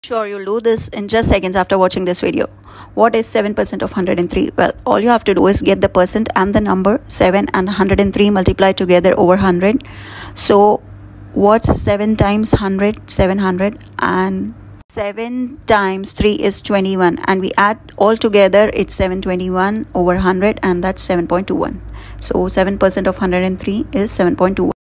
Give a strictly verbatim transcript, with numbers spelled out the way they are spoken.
Sure, you'll do this in just seconds after watching this video. What is seven percent of one hundred three? Well, all you have to do is get the percent and the number. seven and one hundred three multiplied together over one hundred. So what's seven times one hundred? seven hundred. And seven times three is twenty-one, and we add all together, it's seven hundred twenty-one over one hundred, and that's seven point two one. So seven percent of one hundred three is seven point two one.